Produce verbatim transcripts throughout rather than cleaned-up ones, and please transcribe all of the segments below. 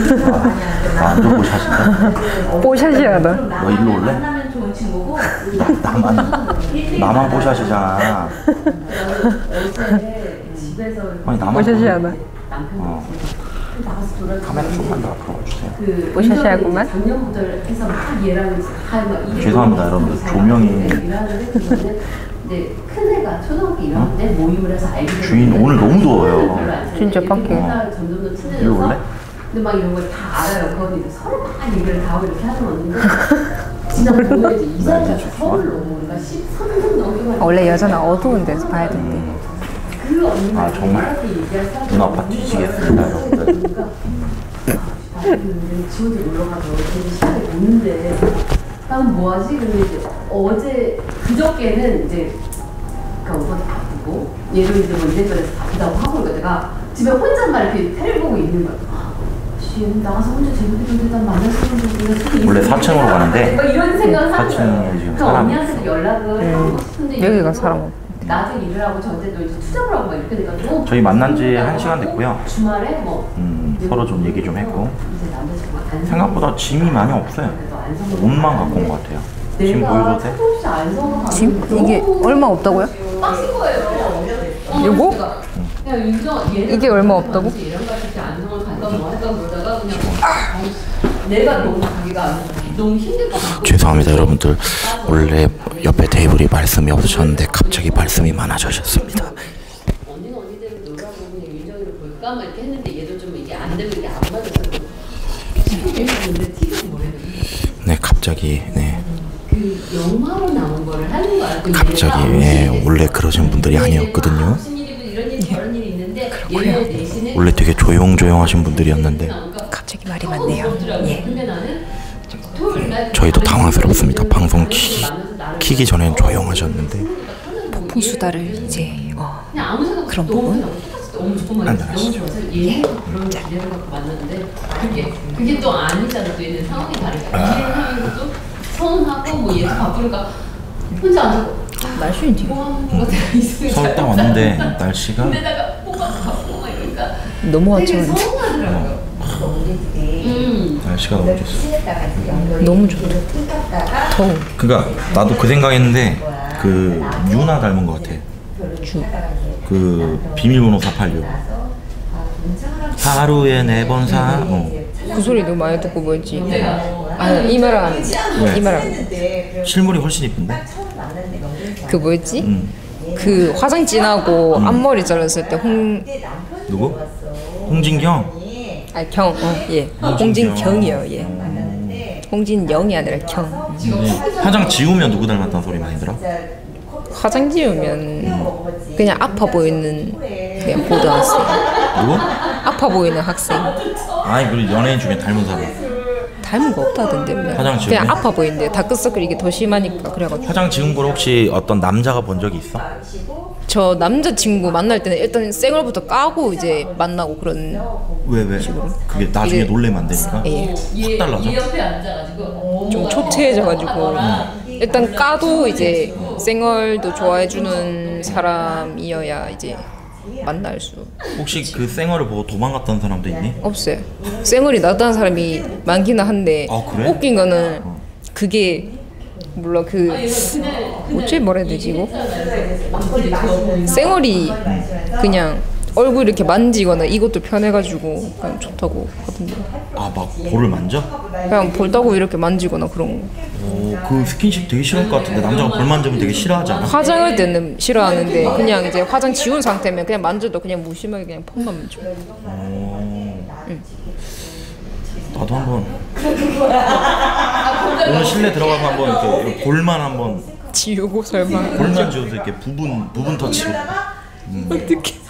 아, 너 뽀샷이다. 뽀샷이야 너. 너 일로 올래? 나, 나만 나만 뽀샷이잖아. 아니 나만 뽀샷이야 너. 어. 카메라 조금만 더 앞으로 와주세요. 뽀샷이야구만. 죄송합니다 여러분들 조명이 이제 큰 애가 초등학교 일 학년 때 모임을 해서 알게 주인 오늘 너무 더워요. 진짜 밖에. 어. 점점 더 친해져서 일로 올래? 근데 막 이런 걸 다 알아요. 그거는 이제 서로 막 얘기를 다 하고 이렇게 하는 건데 진짜 보면 이제 이사가 서울 너무 우리가 십삼 년 넘게 원래 여자는 어두운 데서 봐야 된대. 그 언니가 아 정말 눈 아파 뒤지겠습니다 여러분들. 지 혼자 놀러 가서 되게 시간이 오는데 난 뭐하지? 근데 이제 어제 그저께는 이제 그러니까 오빠도 바쁘고 얘도 이제 뭐 이래저래서 바쁘다고 하고 그러니까 내가 집에 혼잣말 이렇게 텔레 보고 있는 거야. 씨, 나가서 혼자 재밌게 놀다 만났으면 원래 사 층으로 가는데 막 이런 생각을 하는 사 층에 지금 그 사람이 언니한테도 연락을 음. 하고 싶은데 여기가 사람 없. 낮에 일을 하고 전제도 이제 투잡을 하고 막 이렇게 돼가지고 저희 만난 지 한 시간 됐고요. 주말에 뭐 음, 서로 좀 얘기 좀 했고 이제 남자친구가 안 생각보다 짐이 많이 없어요. 옷만 갖고 온 것 같아요. 짐 보여줘도 돼? 짐? 이게 얼마 없다고요? 빡친 거예요. 요거? 그냥 윤정 이게 얼마 없다고? 얘랑 같이 안성을 갈까 뭐 할까 그러다가 그냥 내가 너무 가기가 너무 힘들 것 같고. 죄송합니다 여러분들. 원래 옆에 테이블이 말씀이 없으셨는데 갑자기 말씀이 많아지셨습니다. 언니는 언니대로 놀라고 그냥 윤정이를 볼까 막 이렇게 했는데 얘도 좀 이게 안 되고 이게 안 맞아서 근데 티는 뭐래요? 네 갑자기 네 그 영화로 나온 거를 하는 거야. 갑자기 예, 원래 그러신 분들이 아니었거든요. 이런 일 저런 일이 있는데 얘네 대신에 원래 되게 조용조용하신 분들이었는데 갑자기 말이 많네요. 예. 저희도 당황스럽습니다. 방송 키기, 키기 전엔 조용하셨는데 폭풍 수다를 이제 어, 그런 부분? 안녕하시죠. 예. 자, 만났는데 그게 그게 또 아니잖아. 또 얘는 상황이 다르니까 일을 하면서도 서운하고 뭐 얘도 바쁘니까 혼자 앉아서 날씨는 되게 서울 딱 왔는데 날씨가 근데다가 뽑아서 바쁘고 막 이러니까 너무 되게 화창한데 서운하더라고요. 음. 날씨가 너무 좋어. 너무 좋다. 더워. 그니까 나도 그 생각했는데 그 유나 닮은 것 같아. 주. 그 비밀번호 사팔육. 하루에 네 번 사. 어. 그 소리 너무 많이 듣고 뭐였지? 아 이마랑 이마랑 실물이 훨씬 이쁜데? 그 뭐였지? 음. 그 화장 진하고 음. 앞머리 잘랐을 때 홍 누구? 홍진경? 아 경, 어, 예. 홍진경이요, 예. 홍진영이 아니라 경. 네. 화장 지우면 누구 닮았다는 소리 많이 들어? 화장 지우면 그냥 아파 보이는 그냥 고등학생. 누구? 아파 보이는 학생. 아니 그리고 연예인 중에 닮은 사람. 닮은 거 없다던데 그냥. 화장 지우면? 그냥 아파 보이는데 다크서클 이게 더 심하니까 그래가지고. 화장 지운 걸 혹시 어떤 남자가 본 적이 있어? 저 남자친구 만날 때는 일단 생얼부터 까고 이제 만나고 그런. 왜 왜? 그게 나중에 이게- 놀래면 안 되니까? 예. 확 달라져? 얘 옆에 앉아가지고 좀 초췌해져가지고 일단 까도 이제 생얼도 좋아해주는 사람이어야 이제 만날 수 혹시 그 쌩얼을 보고 도망갔던 사람도 있니? 없어요. 생얼이 낫다는 사람이 많기는 한데 아, 그래? 웃긴 거는 그게 몰라 그 어째 뭐라 해야 되지 이거? 생얼이 그냥 얼굴 이렇게 만지거나 이것도 편해가지고 그냥 좋다고 하던데. 아 막 볼을 만져? 그냥 볼따고 이렇게 만지거나 그런 거. 오그 스킨십 되게 싫어할 것 같은데 남자가 볼 만지면 되게 싫어하지 않아? 화장할 때는 싫어하는데 그냥 이제 화장 지운 상태면 그냥 만져도 그냥 무심하게 그냥 폰만 만져. 오. 나도 한번 오늘 실내 들어가서 한번 이렇게 볼만 한번 지우고 설마. 볼만 지워서 이렇게 부분 부분 터치. 음. 어떻게?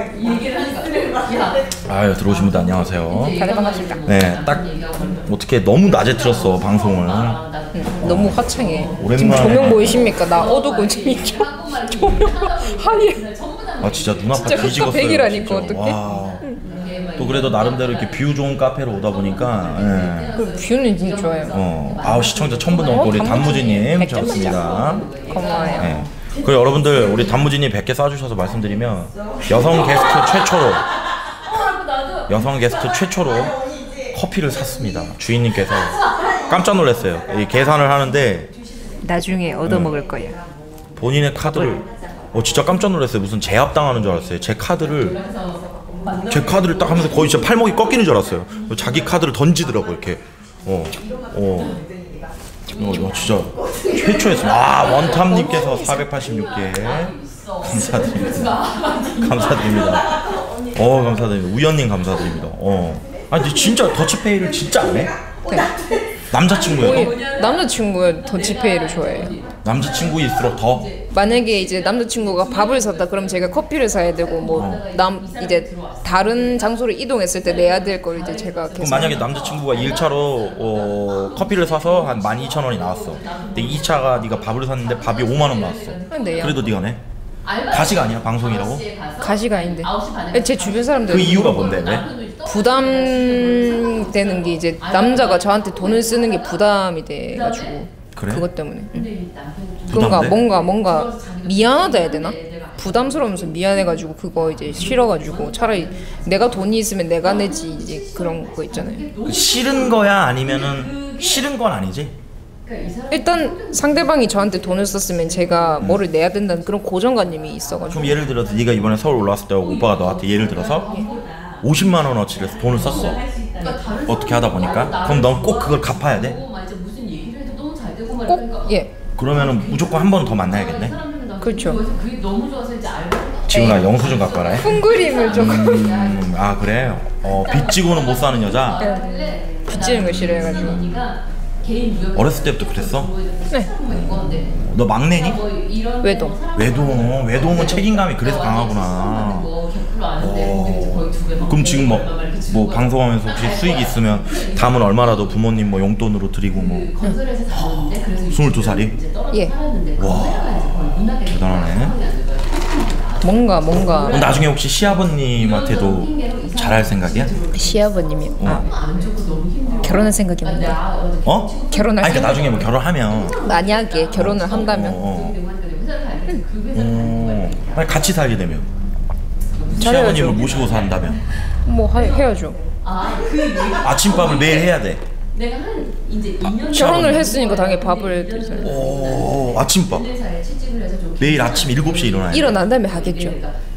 아유 들어오신 분들 안녕하세요. 다들 반갑습니다. 네, 딱 어떻게 너무 낮에 틀었어 방송을. 응, 너무 화창해. 오랜만에. 지금 조명 보이십니까? 나 어두고 지금 조명 하얘. 아 진짜 눈 아파 진짜 흑과 뒤지겠어요. 백이라니까, 진짜. 어떡해? 와. 또 그래도 나름대로 이렇게 뷰 좋은 카페로 오다 보니까. 예. 그 뷰는 진짜 좋아요. 어, 아우 시청자 천 분 넘고 우리 단무지님 좋습니다. 고마워요. 네. 그리고 여러분들 우리 단무지님 백 개 쏴주셔서 말씀드리면 여성 게스트 최초로 여성 게스트 최초로 커피를 샀습니다. 주인님께서 깜짝 놀랐어요. 이 계산을 하는데 나중에 얻어먹을 거야. 본인의 카드를 어 진짜 깜짝 놀랐어요. 무슨 제압당하는 줄 알았어요. 제 카드를 제 카드를 딱 하면서 거의 진짜 팔목이 꺾이는 줄 알았어요. 자기 카드를 던지더라고 이렇게. 어, 어, 어, 진짜 최초였어요. 아 원탐님께서 사백팔십육 개 감사드립니다. 감사드립니다. 어 감사드립니다. 우연님 감사드립니다. 어, 아니 진짜 더치페이를 진짜 안 해? 네. 남자친구예요? 거의 남자친구가 더치페이를 좋아해요. 남자친구일수록 더? 만약에 이제 남자친구가 밥을 샀다 그럼 제가 커피를 사야 되고 뭐 남 이제 다른 장소로 이동했을 때 내야 될 걸 이제 제가 계속. 그럼 만약에 남자친구가 일 차로 어, 커피를 사서 한 만 이천 원이 나왔어. 근데 이 차가 네가 밥을 샀는데 밥이 오만 원 나왔어. 근데요. 그래도 네가 내? 가시가 아니야? 방송이라고? 가시가 아닌데. 제 주변 사람들 그 이유가 뭔데? 왜? 부담되는 게 이제 남자가 저한테 돈을 쓰는 게 부담이 돼가지고 그래? 그것 때문에. 응. 부담돼? 뭔가 뭔가 뭔가 미안하다 해야 되나? 부담스러우면서 미안해가지고 그거 이제 싫어가지고 차라리 내가 돈이 있으면 내가 내지 이제 그런 거 있잖아요. 그 싫은 거야? 아니면은 싫은 건 아니지? 일단 상대방이 저한테 돈을 썼으면 제가 뭐를 내야 된다는 그런 고정관념이 있어가지고. 그럼 예를 들어서 네가 이번에 서울 올라왔을 때 오빠가 너한테 예를 들어서 오십만 원어치를 돈을 썼어. 어떻게 하다 보니까 그럼 넌 꼭 그걸 갚아야 돼? 꼭 예. 그러면은 무조건 한 번 더 만나야겠네? 그렇죠. 지훈아 영수 좀 갖고 와라. 큰 그림을 조금 음, 아 그래? 어 빚지고는 못 사는 여자? 빚지는 걸 싫어해가지고. 어렸을 때부터 그랬어? 네. 너 막내니? 외동. 외동, 외동은 책임감이 그래서 강하구나. 어, 그럼 지금 뭐, 뭐 방송하면서 혹시 수익 있으면 다음은 얼마라도 부모님 뭐 용돈으로 드리고 뭐 스물두 살이? 예. 와 대단하네. 뭔가 뭔가 그럼 나중에 혹시 시아버님한테도 잘할 생각이야? 시아버님이 아 결혼할 생각이 있는데. 어? 결혼할 아니 그러니까 생각. 나중에 뭐 결혼하면 만약에 결혼을 한다면 어, 어. 어. 아니 같이 살게 되면 잘해야죠. 시아버님을 모시고 산다면 뭐 하, 해야죠. 아침밥을 매일 해야 돼. 결혼을 했으니까 당연히 밥을 드리잖아요. 오, 아침밥 매일 아침 일곱 시에 일어나야 돼. 일어난 다음에 하겠죠.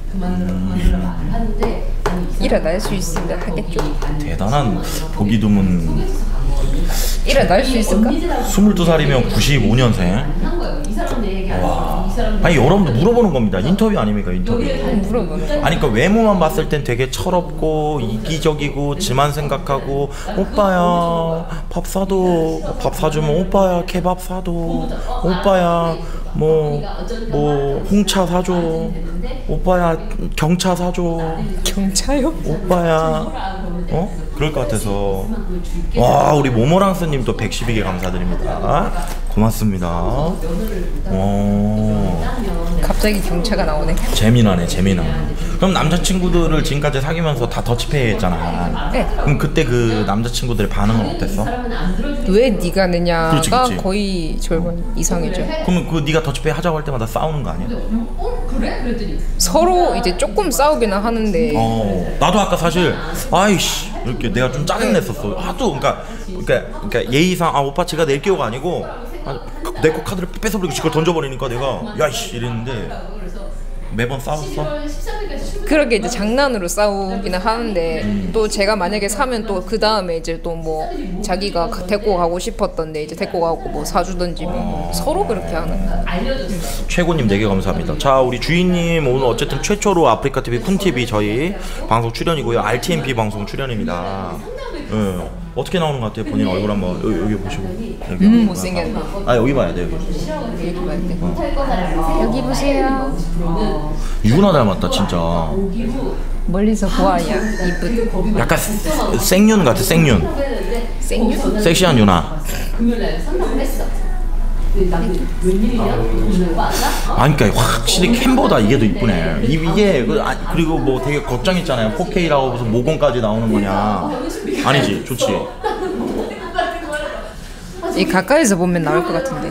일어날 수 있으면 하겠죠. 대단한 보기 드문. 일어날 수 있을까? 스물두 살이면 구십오 년생. 와. 아니 여러분들 물어보는 겁니다. 인터뷰 아닙니까 인터뷰. 물어보는. 아니 그러니까 외모만 봤을 땐 되게 철없고 이기적이고 지만 생각하고 오빠야 밥 사도 밥 사주면 오빠야 케밥 사도 오빠야 뭐 뭐 홍차 사줘 오빠야 경차 사줘 경차요? 오빠야 어? 그럴 것 같아서. 와 우리 모모랑스님 또 백십이 개 감사드립니다. 고맙습니다. 어. 갑자기 경차가 나오네. 재미나네 재미나. 그럼 남자친구들을 지금까지 사귀면서 다 더치페이 했잖아. 네. 그럼 그때 그 남자친구들의 반응은 어땠어? 왜 네가 내냐가 그렇지, 그렇지. 거의 절반 이상이죠. 그러면 그 네가 더치페이 하자고 할 때마다 싸우는 거 아니야? 서로 이제 조금 싸우기는 하는데 어 나도 아까 사실 아이씨 이렇게 내가 좀 짜증냈었어. 하도 그러니까 그러니까, 그러니까 예의상 아 오빠 제가 낼게요가 아니고 내 거 카드를 뺏어버리고 지걸 던져버리니까 내가 야이씨 이랬는데 매번 싸웠어? 그렇게 이제 장난으로 싸우기는 하는데 음. 또 제가 만약에 사면 또 그 다음에 이제 또 뭐 자기가 가- 데리고 가고 싶었던데 이제 데리고 가고 뭐 사주던지 뭐 서로 그렇게 하는. 최고님 네 개 감사합니다. 자 우리 주인님 오늘 어쨌든 최초로 아프리카티비 쿤티비 저희 방송 출연이고요. 알티엠피 방송 출연입니다. 예. 어떻게 나오는 것 같아요? 본인 얼굴 한번 여기, 여기 보시고 여기. 음 못생겼네. 아 여기 봐야 돼 여기. 여기 봐야 돼. 여기 보세요. 유나 닮았다 진짜. 멀리서 보아야 이쁘. 약간 세- 생윤 같아 생윤. 생유? 섹시한 유나. 아니 그러니까 확실히 캠보다 이게 더 이쁘네. 이, 이게 그, 아, 그리고 뭐 되게 걱정했잖아요. 포케이라고 무슨 모공까지 나오는 거냐. 아니지 좋지. 이 가까이서 보면 나올 것 같은데.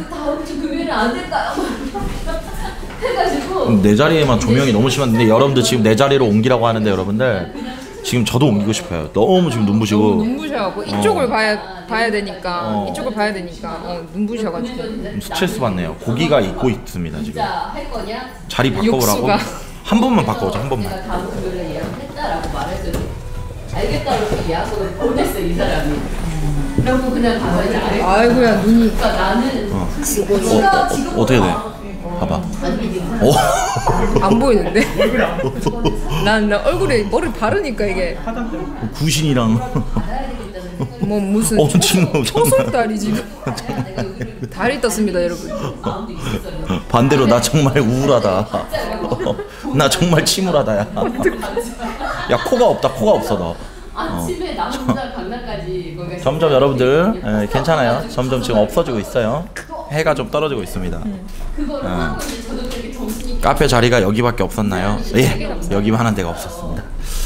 내 자리에만 조명이 너무 심한데 여러분들 지금 내 자리로 옮기라고 하는데 여러분들 지금 저도 옮기고 싶어요. 너무 지금 눈부시고. 너무 눈부셔갖고 이쪽을 어. 봐야 봐야 되니까 어. 이쪽을 봐야 되니까 어, 눈부셔가지고 스트레스 받네요. 고기가 익고 있습니다 지금. 진짜 할 거냐? 자리 바꿔보라고. 육수가. 한 번만 바꿔보자 한 번만. 내가 다음 금요일에 예약했다라고 말했더니 알겠다고 예약을 보냈어 이 사람이. 그리고 그냥 가서 이제 알 아이고야 눈이 그러니까 나는 어. 지금 어, 어, 어떻게 돼? 봐봐. 오. 안 보이는데? 난, 난 얼굴에 머리를 바르니까 이게 구신이랑. 뭐 무슨 어, 지금 초속달이 지금 달이 떴습니다 여러분. 반대로 나 정말 우울하다. 나 정말 침울하다 야. 야 코가 없다 코가 없어 너. 아침에 나 혼자 강남까지 거기가 점점 여러분들 에, 괜찮아요. 점점 지금 없어지고 있어요. 해가 좀 떨어지고 있습니다. 그거를 하고 이제 저도 그렇게 정신이 카페 자리가 여기밖에 없었나요? 예, 여기만 하는 데가 없었습니다.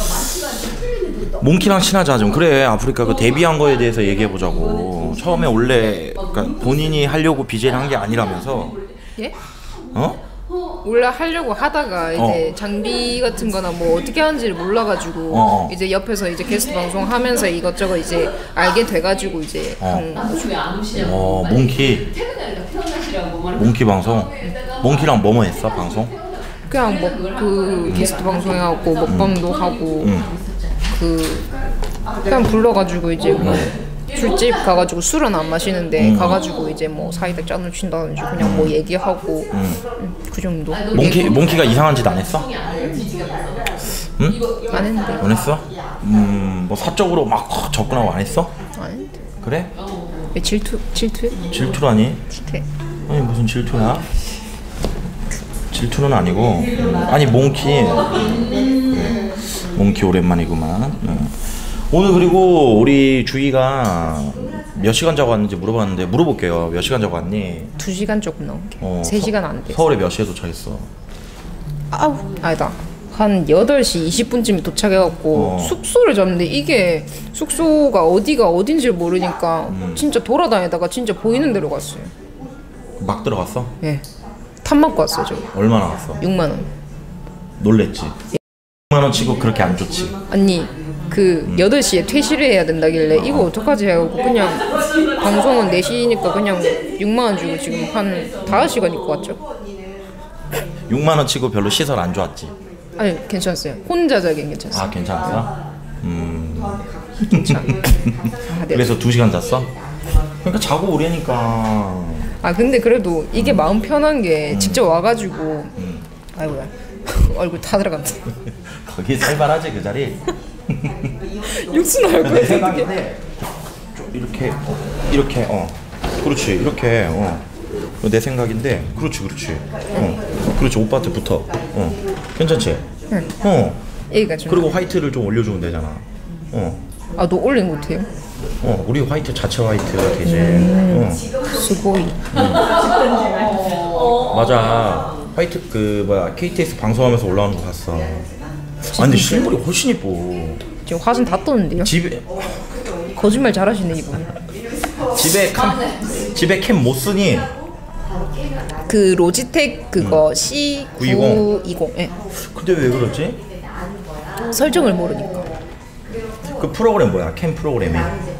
몽키랑 친하자 좀. 그래 아프리카 그 데뷔한 거에 대해서 얘기해 보자고. 처음에 원래 그러니까 본인이 하려고 비제를 한 게 아니라면서. 예? 어? 원래 하려고 하다가 이제 어. 장비 같은 거나 뭐 어떻게 하는지를 몰라가지고 어. 이제 옆에서 이제 게스트 방송 하면서 이것저것 이제 알게 돼가지고 이제 어. 한 나도 왜안 오시냐고. 어 몽키 퇴근하니까 태어나시라고 말. 몽키 방송. 몽키랑 뭐뭐 했어 방송? 그냥 뭐 그 게스트 방송해갖고 먹방도 하고 응. 그 그냥 불러가지고 이제 뭐 술집 가가지고 술은 안 마시는데 음. 가가지고 이제 뭐 사이다 짠을 친다든지 그냥 뭐 얘기하고 음, 그 정도. 몽키 몽키가 이상한 짓 안 했어? 응? 안 했는데. 안 했어? 음, 뭐 사적으로 막 접근하고 안 했어? 안 했는데. 그래? 왜 질투 질투해? 질투라니? 질투해. 아니 무슨 질투야? 질투는 아니고 아니 몽키 네. 몽키 오랜만이구만. 네. 오늘 그리고 우리 주희가 몇 시간 자고 왔는지 물어봤는데 물어볼게요. 몇 시간 자고 왔니? 두 시간 조금 넘게. 어, 세 서- 시간 안 돼. 서울에 몇 시에 도착했어? 아우 아니다. 한 여덟 시 이십 분쯤에 도착해갖고 어. 숙소를 잡는데 이게 숙소가 어디가 어딘지 모르니까 음. 진짜 돌아다니다가 진짜 보이는 데로 갔어요. 막 들어갔어? 예. 탑 맞고 왔어요 저. 얼마나 갔어? 육만 원. 놀랬지? 육만 원 치고 그렇게 안 좋지? 아니 그 여덟 시에 퇴실을 해야 된다길래 이거 어떡하지 해갖고 그냥 방송은 네 시니까 그냥 육만 원 주고 지금 한 다섯 시간 있고 왔죠. 육만 원 치고 별로 시설 안 좋았지? 아니 괜찮았어요. 혼자 자기는 괜찮았어요. 아 괜찮았어? 음... 괜찮아. 아, 네. 그래서 두 시간 잤어? 그러니까 자고 오려니까. 아 근데 그래도 이게 마음 편한 게 직접 와가지고 아이고야 얼굴 다 들어간다. 거기 살벌하지 그 자리? 육수 나올 거야 내 어떡해. 생각인데 좀 이렇게 어, 이렇게 어 그렇지 이렇게 어. 내 생각인데 그렇지 그렇지 어 그렇지 오빠한테 붙어 어 괜찮지? 응. 어 얘가 좀. 그리고 화이트를 좀 올려주면 되잖아 어 아 너 올린 거 못해요? 어, 우리 화이트 자체 화이트가 되지. 어. 수고이. 맞아. 화이트 그 뭐야 케이티엑스 방송하면서 올라오는 거 봤어. 아 근데 실물이 훨씬 이뻐. 지금 화장 다 떴는데요? 집에 거짓말 잘하시네 이분. 집에 캠 집에 캠 못 쓰니? 그 로지텍 그거 씨 구이십. 예. 근데 왜 그러지? 설정을 모르니까. 그 프로그램 뭐야? 캠 프로그램이.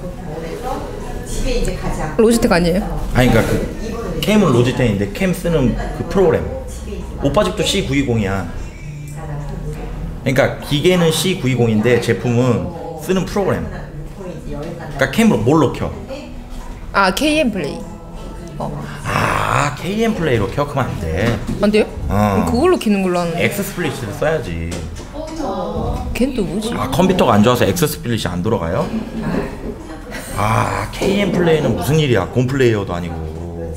로지텍 아니에요? 아니 그러니까 그 캠은 로지텍인데 캠 쓰는 그 프로그램. 오빠 집도 씨 구이십이야. 그러니까 기계는 씨 구이십인데 제품은 쓰는 프로그램. 그러니까 캠으로 뭘로 켜? 아 케이엠 플레이. 어. 아 케이엠 플레이로 켜? 그러면 안 돼. 안 돼요? 어. 그럼 그걸로 키는 걸로 하는데. 엑스 스플릿을 써야지. 걘 또 뭐지? 아 컴퓨터가 안 좋아서 엑스 스플릿이 안 돌아가요? 아 케이엠 플레이는 무슨 일이야? 곰플레이어도 아니고.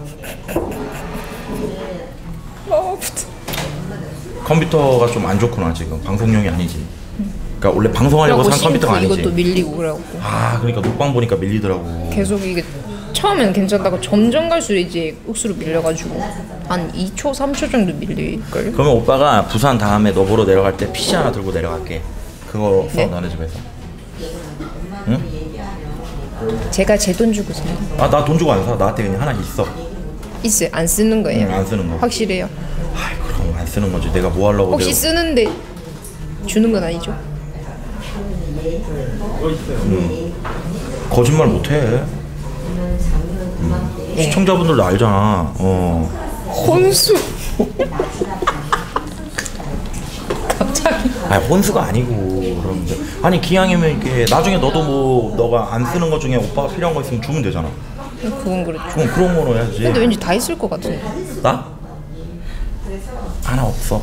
컴퓨터가 좀 안 좋구나 지금. 방송용이 아니지. 그러니까 원래 방송하려고 산 컴퓨터가 아니지. 이것도 밀리고 그래갖고 아 그러니까 녹방 보니까 밀리더라고. 계속 이게 처음엔 괜찮다가 점점 갈수록 이제 억수로 밀려가지고 한 이 초, 삼 초 정도 밀릴걸요? 그러면 오빠가 부산 다음에 너 보러 내려갈 때 피씨 하나 들고 내려갈게. 그거 써 네? 너네 집에서. 응? 제가 제 돈 주고 사요. 아 나 돈 주고 안 사. 나한테 그냥 하나 있어. 있어요. 안 쓰는 거예요. 응, 안 쓰는 거. 확실해요. 아이 그럼 안 쓰는 거지. 내가 뭐 하려고. 혹시 내가... 쓰는데 주는 건 아니죠? 음. 거짓말 못해. 음. 네. 시청자분들도 알잖아. 어. 혼수. 갑자기. 아니 혼수가 아니고 그런데 아니 기왕이면 이게 나중에 너도 뭐 너가 안 쓰는 것 중에 오빠가 필요한 거 있으면 주면 되잖아. 그건 그렇죠. 그럼 그런 거로 해야지. 근데 왠지 다 있을 것 같은데. 나? 하나 없어.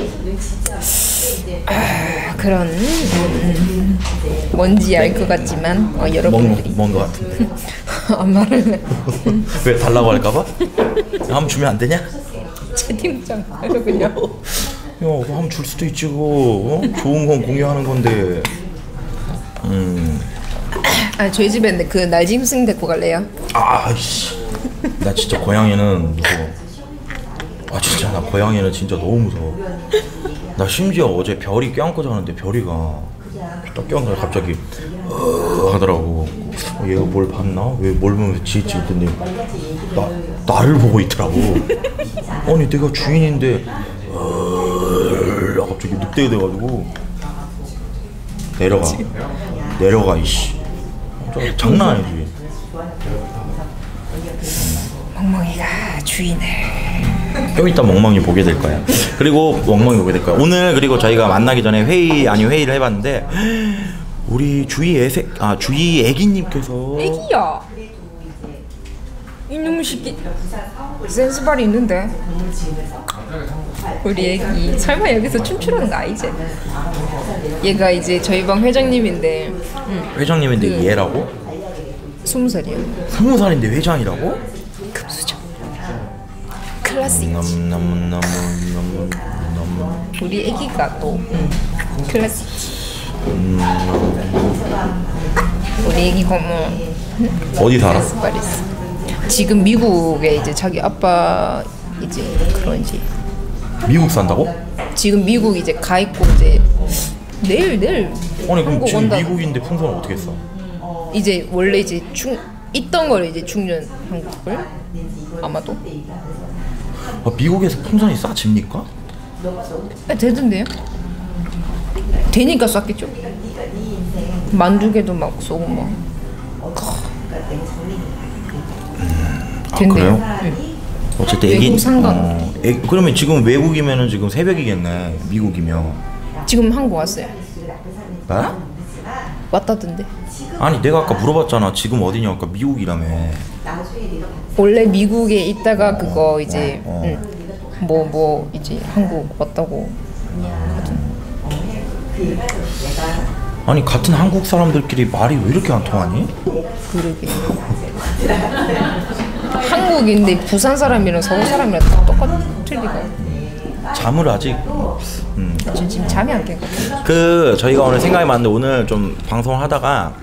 아, 그런 음, 뭔지 알 것 같지만 어, 여러분들이 뭔거 같은데. 안 말을래. 왜 달라고 할까봐? 한번 주면 안 되냐? 채팅창 그냥. 야, 그거 한번 줄 수도 있지 그거. 어? 좋은 건 공유하는 건데. 음. 아 저희 집에 그 날짐승 데리고 갈래요? 아이씨. 나 진짜 고양이는 무서워. 아 진짜 나 고양이는 진짜 너무 무서워. 나 심지어 어제 별이 껴안고 자는데 별이가 딱 껴안고 갑자기 어 하더라고. 어, 얘가 뭘 봤나? 왜 뭘 보면서 지지 했더니 나 나를 보고 있더라고. 아니 내가 주인인데 어 갑자기 늑대가 돼가지고 내려가 내려가 이씨. 장난 아니지. 멍멍이가 주인을. 좀 이따 멍멍이 보게 될 거야. 그리고 멍멍이 보게 될 거야. 오늘 그리고 저희가 만나기 전에 회의 아니 회의를 해봤는데 우리 주희 애새 아 주희 애기님께서 애기야. 이놈의 새끼 센스발이 있는데. 우리 애기 설마 여기서 춤추라는 거 아니지? 얘가 이제 저희 방 회장님인데 응. 회장님인데 그, 얘라고? 스무 살이야. 스무 살인데 회장이라고? 급수저. 클래식. 넘넘넘넘넘넘 우리 애기가 또 응. 클래식. 음. 우리 애기가 뭐 어디 살아? 에스파리스. 지금 미국에 이제 자기 아빠 이제 그런 이제 미국 산다고? 지금 미국 이제 가 있고 이제 내일 내일 아니 그럼 한국 지금 온다. 미국인데 풍선을 어떻게 써? 이제 원래 이제 중 있던 거를 이제 중년 한국을 아마도 아, 미국에서 풍선이 싸집니까? 아, 되던데요? 되니까 쐈겠죠. 만두개도 막 쏘고 막. 아, 된대요. 그래요? 응. 어쨌든 외국 애기 상관. 어, 애, 그러면 지금 외국이면은 지금 새벽이겠네. 미국이면. 지금 한국 왔어요. 나? 왔다던데. 아니 내가 아까 물어봤잖아. 지금 어디냐? 아까 미국이라며. 원래 미국에 있다가 그거 이제 어. 응. 뭐, 뭐 이제 한국 왔다고 하던. 아니 같은 한국 사람들끼리 말이 왜 이렇게 안 통하니? 그러게. 한국인데 부산 사람이랑 서울 사람이랑 다 똑같은 틀리가. 잠을 아직 음. 저 지금 잠이 안 깼거든. 그 저희가 오늘 생각이 많은데 오늘 좀 방송을 하다가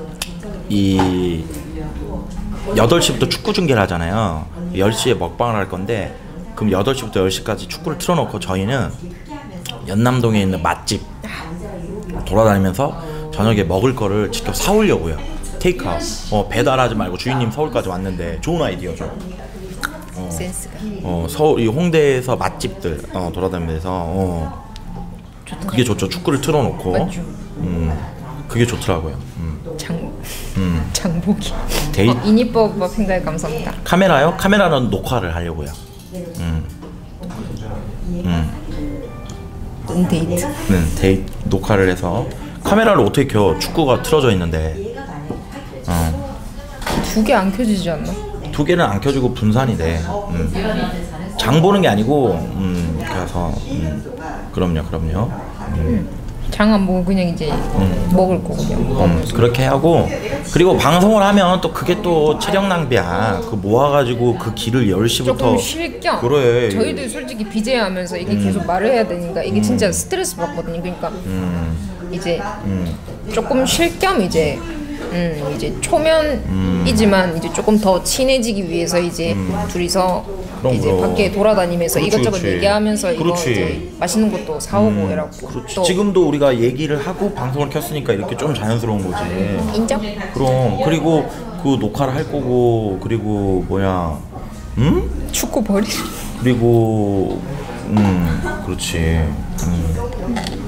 이 여덟 시부터 축구 중계를 하잖아요. 열 시에 먹방을 할 건데 그럼 여덟 시부터 열 시까지 축구를 틀어놓고 저희는 연남동에 있는 맛집 돌아다니면서 저녁에 먹을 거를 직접 사오려고요. 테이크아웃. 어, 배달하지 말고 주인님 서울까지 왔는데 좋은 아이디어죠. 어, 센스가. 어, 서울 이 홍대에서 맛집들 어, 돌아다니면서 어, 그게 좋죠. 축구를 틀어놓고. 맞죠. 음, 그게 좋더라고요. 음. 장 음. 장보기. 데이 어, 이니법 팬가에 감사합니다. 카메라요? 카메라는 녹화를 하려고요. 음. 음. 은 데이트. 네, 데이 녹화를 해서 카메라를 어떻게 켜? 축구가 틀어져 있는데. 어. 두 개 안 켜지지 않나? 두 개는 안 켜지고 분산이 돼. 음. 장 보는 게 아니고, 음, 그래서, 음. 그럼요, 그럼요. 음. 장 안 보고 그냥 이제 음. 먹을 거 그냥. 음, 그렇게 하고, 그리고 방송을 하면 또 그게 또 체력 낭비야. 그 모아가지고 그 길을 열 시부터. 조금 쉴 겸. 그래. 저희도 솔직히 비제이 하면서 이게 계속 말을 해야 되니까 이게 진짜 스트레스 받거든요. 그러니까 음, 이제 음. 조금 쉴 겸 이제 음 이제 초면이지만 이제 조금 더 친해지기 위해서 이제 둘이서 그럼, 이제 그럼. 밖에 돌아다니면서 그렇지, 이것저것 그렇지. 얘기하면서 이거 그렇지. 이제 맛있는 것도 사오고 이러고 그렇지. 또 지금도 우리가 얘기를 하고 방송을 켰으니까 이렇게 좀 자연스러운 거지. 인정? 그럼 그리고 그 녹화를 할 거고 그리고 뭐야, 음? 축구 버리. 그리고 음, 그렇지. 음.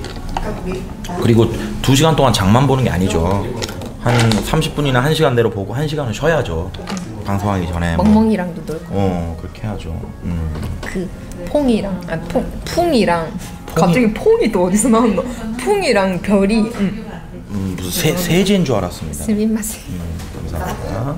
그리고 두 시간 동안 장만 보는 게 아니죠. 한 삼십 분이나 한 시간 내로 보고 한 시간은 쉬어야죠. 방송하기 전에. 뭐. 멍멍이랑도 놀고. 어 그렇게 해야죠. 음. 그 퐁이랑 아 퐁, 풍이랑 갑자기 퐁이 또 어디서 나왔노? 풍이랑 별이 음. 음, 무슨 세, 세제인 줄 알았습니다. 스미마세. 음, 감사합니다.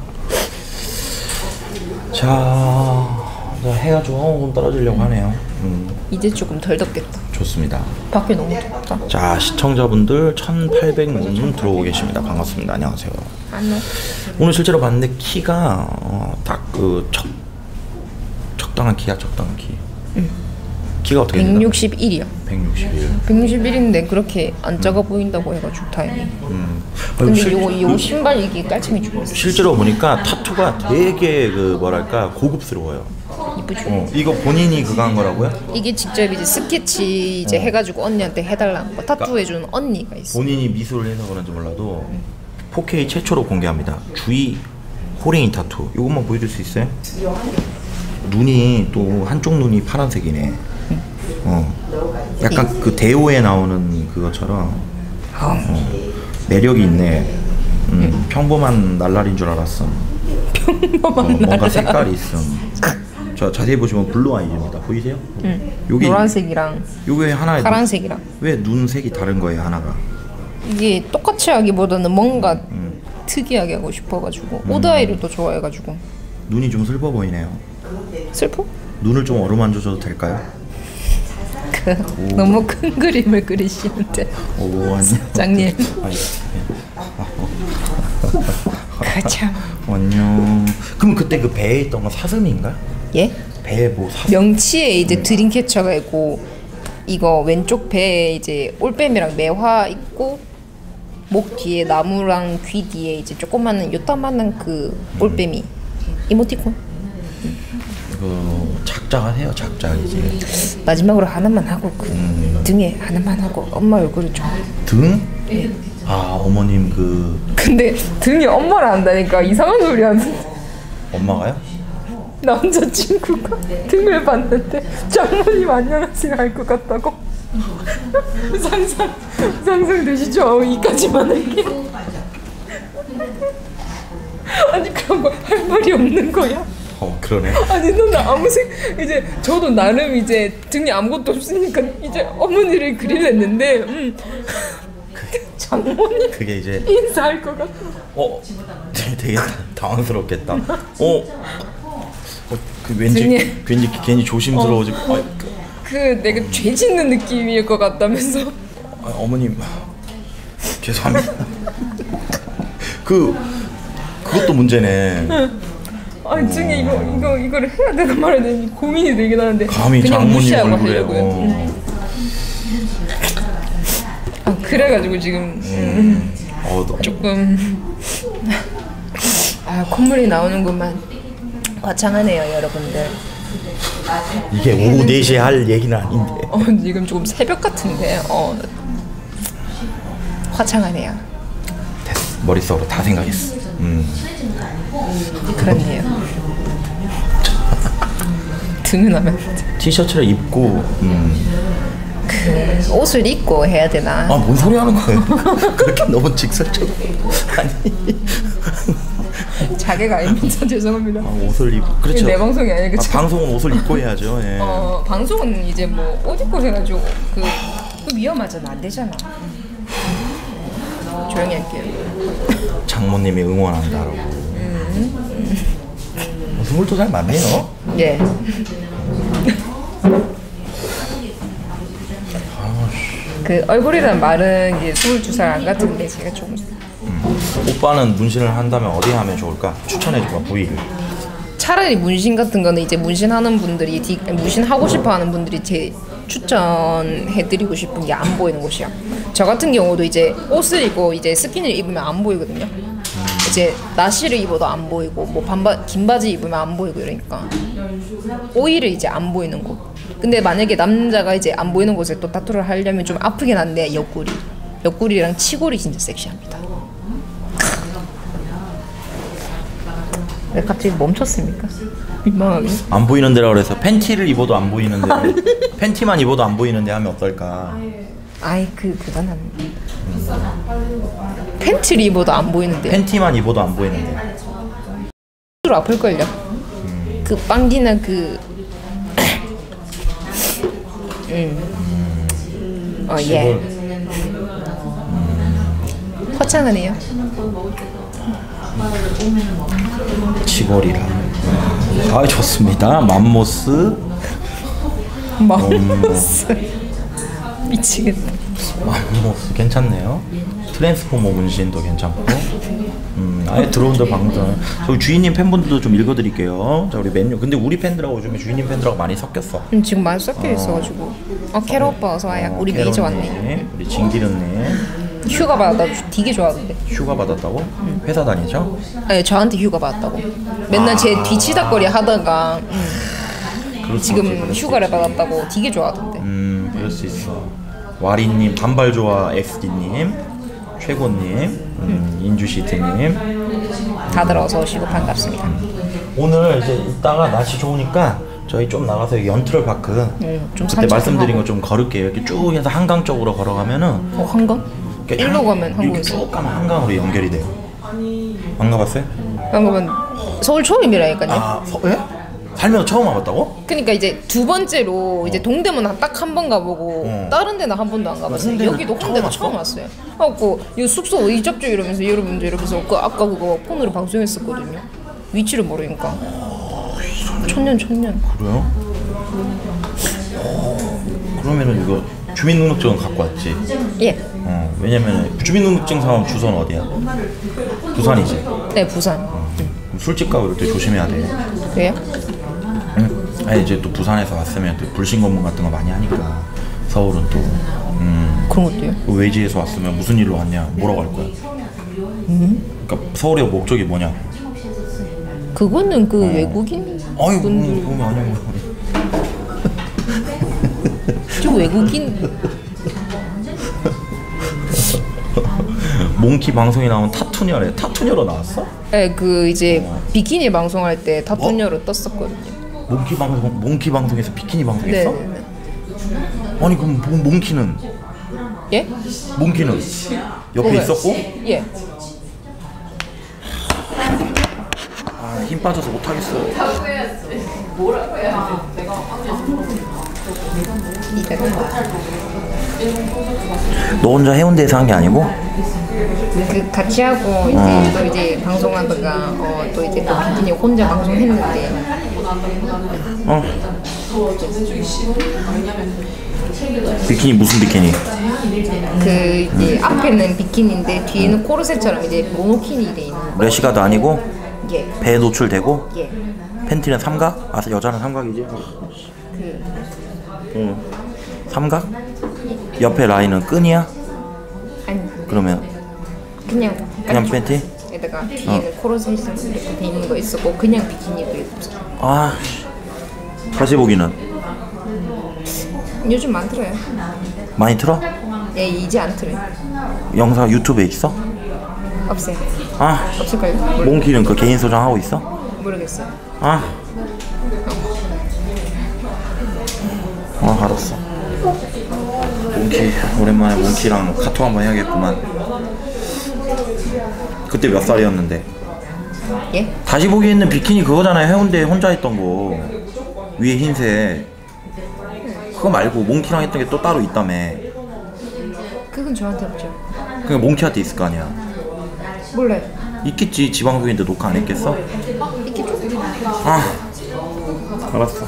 자, 해가 조금 떨어지려고 하네요. 음, 이제 조금 덜 덥겠다. 좋습니다. 밖에 너무 덥다. 자, 시청자분들 천팔백 분 들어오고 계십니다. 반갑습니다. 안녕하세요. 안녕. 오늘 실제로 봤는데 키가 어, 딱그 적당한 키야, 적당한 키. 응. 키가 어떻게 되나? 백육십일이요. 백육십일. 백육십일인데 그렇게 안 작아 보인다고 해가지고 다행히. 음. 근데 실, 요거 요 신발 이게 깔창이 죽었어. 실제로 보니까 타투가 되게 그 뭐랄까 고급스러워요. 이쁘죠. 어, 이거 본인이 그거 한 거라고요? 이게 직접 이제 스케치 이제 어. 해가지고 언니한테 해달라는 거 타투 해주는 언니가 있어. 본인이 미술을 해서 그런지 몰라도 포케이 최초로 공개합니다. 주의 호랭이 타투. 이것만 보여줄 수 있어요? 눈이 또 한쪽 눈이 파란색이네. 어, 약간 그 대호에 나오는 그것처럼 어, 매력이 있네. 음, 평범한 날라리인 줄 알았어. 평범한 어, 뭔가 날라리. 색깔이 있어. 자, 자세히 보시면 블루 아이즈입니다. 보이세요? 응. 요게 노란색이랑 요게 하나에 파란색이랑. 왜 눈색이 다른 거예요, 하나가? 이게 똑같이 하기보다는 뭔가 음. 특이하게 하고 싶어가지고 오드아이를 또 좋아해가지고. 눈이 좀 슬퍼 보이네요. 슬퍼? 눈을 좀 어루만져줘도 될까요? 그 너무 큰 그림을 그리시는데 오, 안녕. 장님. 아니, 그참. 안녕. 그럼 그때 그 배에 있던 건 사슴인가? 예? 배에 뭐 사슴? 명치에 이제 드림캐쳐가 있고 이거 왼쪽 배에 이제 올빼미랑 매화 있고 목 뒤에 나무랑 귀 뒤에 이제 조그마한 요따만한 그 올빼미 이모티콘. 그 작작하세요, 작작 이제. 마지막으로 하나만 하고 그 음. 등에 하나만 하고 엄마 얼굴을 좀. 등? 아, 어머님 그 근데 등에 엄마를 한다니까 이상한 소리 하는데 엄마가요? 남자친구가 등을 봤는데 장모님 안녕하세요 할 것 같다고. 상상 상상되시죠? 이까지만 할게. 아니 그런 거 할 말이 없는 거야. 어, 그러네. 아니 넌 아무 생 이제 저도 나름 이제 등에 아무것도 없으니까 이제 어머니를 그리려는데 음. 장모님 그게 이제 인사할 것 같아. 어, 되게 당황스럽겠다. 어, 어, 그 왠지 등에- 괜히 괜히 조심스러워지고. 아, 그, 그 내가 죄 짓는 느낌일 것 같다면서. 아, 어머님 죄송합니다. 그 그것도 문제네. 아니 등에 이거 이거 이거를 해야 되나 말아야 되나 고민이 되긴 하는데 감히 그냥 장모님 무시하고 얼굴에. 하려고요. 어. 음. 아 그래가지고 지금 음, 어, 너- 조금 아 콧물이 나오는구만. 화창하네요 여러분들. 이게 오후 네 시에 할 얘기는 아닌데. 어 지금 조금 새벽 같은데 어 화창하네요. 됐어. 머릿속으로 다 생각했어. 음. 그렇네요. 등은 하면 안 돼. 티셔츠를 입고 음. 그 옷을 입고 해야 되나? 아, 뭔 소리 하는 거예요? 그렇게 너무 직설적으로. 아니. 자개가 아닙니다. 죄송합니다. 아, 옷을 입고 그렇죠. 내 방송이 아니라 그쵸? 아, 방송은 옷을 입고 해야죠. 예. 어 방송은 이제 뭐 옷 입고 해가지고 그, 그 위험하잖아. 안 되잖아. 조용히 할게요. 장모님이 응원한다라고. 음. 스물두 살 맞네요. 예. 그 얼굴이란 말은 이제 스물두 살 안 같은데 제가 좀 음. 오빠는 문신을 한다면 어디 하면 좋을까? 추천해줘봐 부위를. 차라리 문신 같은 거는 이제 문신하는 분들이 디, 문신하고 싶어하는 분들이 제 추천해드리고 싶은 게 안 보이는 곳이야. 저 같은 경우도 이제 옷을 입고 이제 스킨을 입으면 안 보이거든요. 이제 나시를 입어도 안 보이고 뭐 반바 긴 바지 입으면 안 보이고 이러니까 오히려 이제 안 보이는 곳. 근데 만약에 남자가 이제 안 보이는 곳에 또 타투를 하려면 좀 아프긴 한데 옆구리, 옆구리랑 치골이 진짜 섹시합니다. 왜 갑자기 멈췄습니까? 민망하게. 안 보이는 데라 그래서 팬티를 입어도 안 보이는데 팬티만 입어도 안 보이는데 하면 어떨까? 아이 그 그건 안. 팬티를 입어도 안 보이는데. 팬티만 입어도 안 보이는데. 로 아플걸요. 음. 그 빵기나 그. 음. 어 예. 음. 허창하네요. 치골이라. 아 좋습니다. 맘모스. 맘모스. 미치겠다. 맘모스 괜찮네요. 트랜스포머 문신도 괜찮고. 음, 아예 들어온다 방금. 저희 주인님 팬분들도 좀 읽어드릴게요. 자 우리 맨유. 근데 우리 팬들하고 요즘에 주인님 팬들하고 많이 섞였어. 음, 지금 많이 섞여 있어가지고. 어 캐러 오빠 어서 와요. 우리 메이저 왔네. 우리 진기른님. 휴가 받았다고 되게 좋아하던데. 휴가 받았다고? 음. 회사 다니죠? 네, 저한테 휴가 받았다고. 맨날 아. 제 뒤치다거리 하다가 음, 지금 휴가를 받았다고 되게 좋아하던데. 음, 그럴 수 있어. 와리님, 단발좋아 엑스디님, 최고님, 음, 인주시트님. 다들 어서 오시고 반갑습니다. 오늘 이제 이따가 날씨 좋으니까 저희 좀 나가서 여기 연트럴 파크 음, 좀 그때 말씀드린 거 좀 걸을게요. 이렇게 쭉 해서 한강 쪽으로 걸어가면은. 어 한강? 일로 가면 한강에서. 쭉 가면 한강으로 연결이 돼요. 안 가봤어요? 안 가면 서울 처음이라니까요. 아, 서, 예? 살면서 처음 와봤다고? 그러니까 이제 두 번째로 이제 동대문 딱 한 번 가보고 어. 다른 데는 한 번도 안 가봤어요. 여기도 홍대도 처음 왔어요. 그래갖고 이 숙소 어디 잡죠 이러면서 여러분들 이러면서 그 아까 그거 폰으로 방송했었거든요. 위치를 모르니까. 어, 천년 천년. 그래요? 어, 그러면은 이거 주민등록증은 갖고 왔지? 예. 어, 왜냐면 주민등록증 사람 주소는 어디야? 부산이지? 네, 부산. 어. 술집 가고 이럴 때 조심해야 돼. 왜요? 응? 아니 이제 또 부산에서 왔으면 또 불신 검문 같은 거 많이 하니까 서울은 또 음, 그런 것도요? 외지에서 왔으면 무슨 일로 왔냐 뭐라고 할 거야? 음? 그러니까 서울의 목적이 뭐냐? 그거는 그 어. 외국인 아유 분들 보면 아니고 저 외국인 몽키 방송에 나온 타투녀래. 타투녀로 나왔어? 네, 그 이제 어. 비키니 방송할 때 타투녀로 뭐? 떴었거든요. 몽키 방송 몽키 방송에서 비키니 방송했어? 네, 네. 아니 그럼 몽, 몽키는? 예? 몽키는 옆에 뭐가? 있었고? 예. 아, 힘 빠져서 못 하겠어. 뭐라고 해야 내가 너 혼자 해운대에서 한 게 아니고? 그 같이 하고 이제 어. 또 이제 방송하다가 어, 또 이제 또 비키니 혼자 방송했는데 어. 비키니 무슨 비키니? 그 이제 음. 앞에는 비키니인데 뒤에는 코르셋처럼 이제 모노키니 돼 있는. 레시가드 아니고? 예. 배 노출되고? 예. 팬티는 삼각? 아 여자는 삼각이지? 그. 응. 삼각? 옆에 라인은 끈이야? 아니. 그러면? 그냥. 그냥 팬티? 에다가 뒤에는 어. 코르셋이 이렇게 돼 있는 거 있었고 그냥 비키니도 있어. 아. 다시 보기는? 요즘 많더라요. 많이 틀어? 예, 이제 안 틀어요. 영상 유튜브에 있어? 없어요. 아. 없을까요? 몽키는 그 개인 소장하고 있어? 모르겠어요. 아. 아, 알았어. 몽키, 오랜만에 몽키랑 카톡 한번 해야겠구만. 그때 몇 살이었는데? 예? 다시 보기에는 비키니 그거잖아요. 해운대에 혼자 했던 거. 위에 흰색. 그거 말고 몽키랑 했던 게 또 따로 있다며. 그건 저한테 없죠. 그게 몽키한테 있을 거 아니야. 몰라요. 있겠지. 지방송인데 녹화 안 했겠어? 있겠죠. 아, 알았어.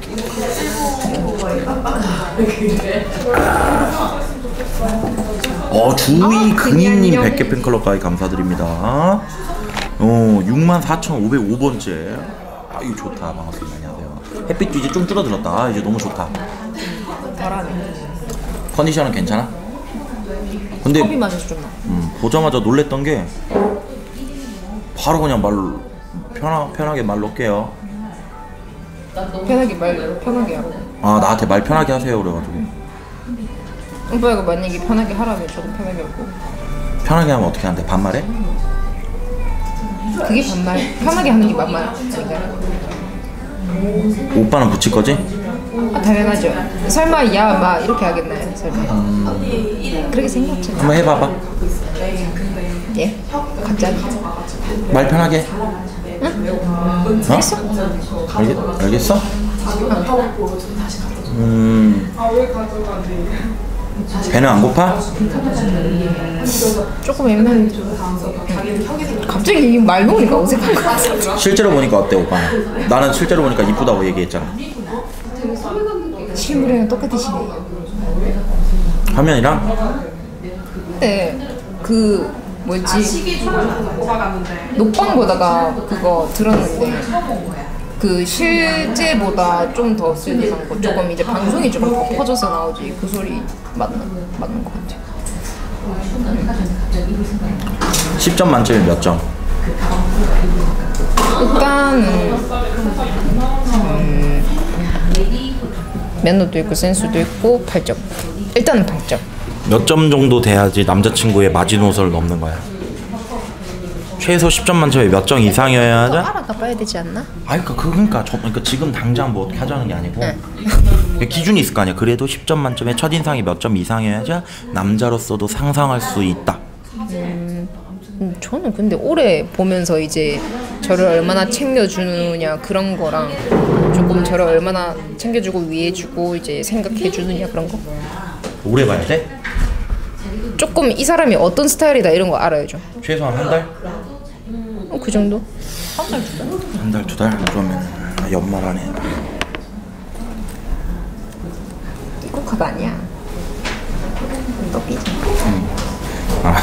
어, 주의 아, 근인님 백 개 팬클럽까지 감사드립니다. 어, 육만 사천오백오 번째. 아, 이거 좋다. 반갑습니다. 안녕하세요. 햇빛도 이제 좀 줄어들었다. 아, 이제 너무 좋다. 덜하네. 컨디션은 괜찮아? 근데 커피 마셔서 좀 나. 음, 보자마자 놀랬던 게 바로 그냥 말 편하, 편하게 말 놓을게요. 편하게 말 편하게 하고. 아, 나한테 말 편하게 하세요 그래가지고. 오빠가 만약에 편하게 하라면 저도 편하게 하고. 편하게 하면 어떻게 하는데? 반말해? 그게 반말. 편하게 하는 게 반말 아닌가요? 오빠는 붙일 거지? 아, 당연하죠. 설마 야 막 이렇게 하겠나요? 설마. 음... 그렇게 생각지. 한번 해봐봐. 예? 갑자기? 말 편하게. 응? 어? 했어? 알겠, 알겠어? 음. 배는 안 고파? 조금 애매한. 갑자기 말 놓으니까 어색한 것 같아. 실제로 보니까 어때 오빠? 나는 실제로 보니까 이쁘다고 얘기했잖아. 실물이랑 똑같으시네요. 화면이랑? 네, 그 뭐지? 녹방 보다가 그거 들었는데 그 실제보다 좀 더 슬림한 거 조금 이제 방송이 조금 더 퍼져서 나오지 그 소리 맞는 맞는 것 같아. 십 점 만점에 몇 점? 일단은 음, 매너도 있고 센스도 있고 팔 점. 일단은 팔 점. 몇 점 정도 돼야지 남자친구의 마지노선을 넘는 거야? 최소 십 점 만점에 몇 점 이상이어야 하자? 알아가 봐야 되지 않나? 아니 그러니까 그러니까 저 그러니까 지금 당장 뭐 어떻게 하자는 게 아니고 기준이 있을 거 아니야. 그래도 십 점 만점에 첫인상이 몇 점 이상이어야지 남자로서도 상상할 수 있다. 음, 음, 저는 근데 오래 보면서 이제 저를 얼마나 챙겨주느냐 그런 거랑 조금 저를 얼마나 챙겨주고 위해주고 이제 생각해주느냐 그런 거. 오래 봐야 돼? 조금 이 사람이 어떤 스타일이다 이런 거 알아야죠. 최소한 한 달? 어, 그 정도? 한 달, 두 달? 그러면 연말 안에. 꼭하가 아니야. 떡이지. 응. 아.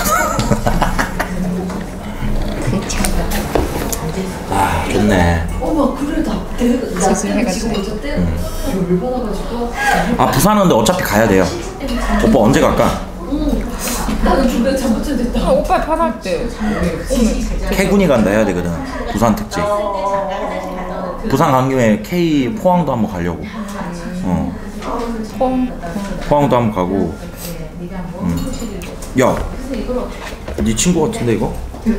그렇죠. 아, 좋네. 어머 그래 나 내가 슬슬 해가지고. 응. 아, 부산은 근데 어차피 가야 돼요. 오빠 언제 갈까? 나는 준비 잘못했다. 아, 오빠 편할 때 오면. K군이 간다 해야 되거든. 부산 특집. 부산 간 김에 K 포항도 한번 가려고. 어. 포항. 포항도 한번 가고. 음. 야, 네 친구 같은데 이거?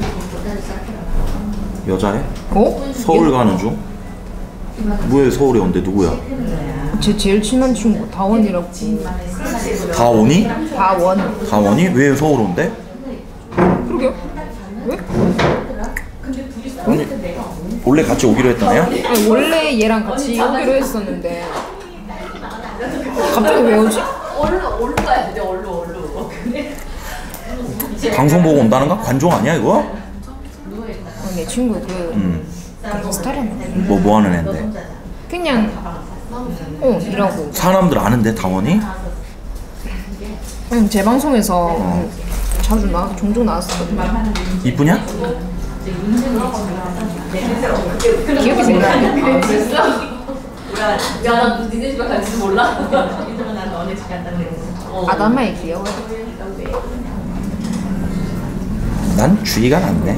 여자애? 어? 서울 가는 중? 왜 서울에 온대? 누구야? 제 제일 친한 친구 다원이라고. 다원이? 다원. 다원이? 왜 서울 온대? 그러게요. 왜? 아니, 원래 같이 오기로 했던 애야? 아니, 원래 얘랑 같이 오기로 했었는데 갑자기 왜 오지? 얼른 얼른 가야 돼. 얼른 얼른. 방송 보고 온다는가? 관종 아니야 이거? 어, 내 친구 그 음. 그런 스타일은 뭐, 뭐 하는 애인데? 그냥 어 일하고. 사람들 아는데 다원이? 응, 제 방송에서 어. 자주 나 종종 나왔었거든요. 이쁘냐? 기억이 생각나. 야나 니네 집에 갈지 몰라. 이러면 난 너네 집 간다 그랬어. 아담하게 귀여워. 난 주의가 낮네.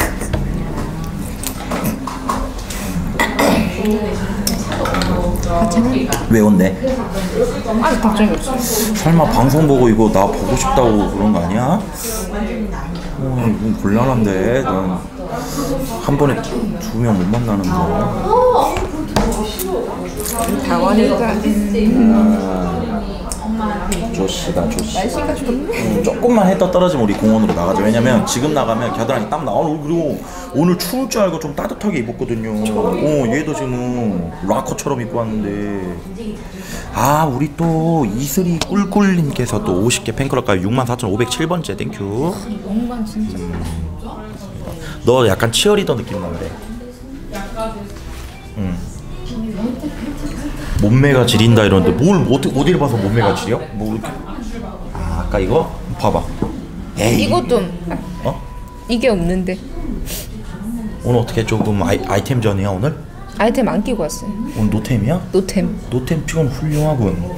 왜 온대? 아직 답장이 없어. 설마 방송 보고 이거 나 보고 싶다고 그런 거 아니야? 어, 이건 곤란한데. 난 한 번에 두 명 못 만나는데. 다원이가 조씨다 조씨. 날씨가 좋네. 음, 조금만 해 떠 떨어지면 우리 공원으로 나가자. 왜냐면 지금 나가면 겨드랑이 땀 나와. 그리고 오늘 추울 줄 알고 좀 따뜻하게 입었거든요. 어, 얘도 지금 락커처럼 입고 왔는데. 아, 우리 또 이슬이 꿀꿀님께서 또 오십 개 팬클럽 가입 육만 사천오백칠 번째 땡큐. 영광 진짜. 음. 너 약간 치어리더 느낌 나는데. 응. 몸매가 지린다 이러는데 뭘 어디 어디를 봐서 몸매가 지려? 뭐 이렇게. 아, 아까 이거 봐봐. 에이. 이것도 어? 이게 없는데 오늘 어떻게 조금 아이, 아이템전이야 오늘? 아이템 안 끼고 왔어요. 오늘 노템이야? 노템. 노템 피곤 훌륭하군.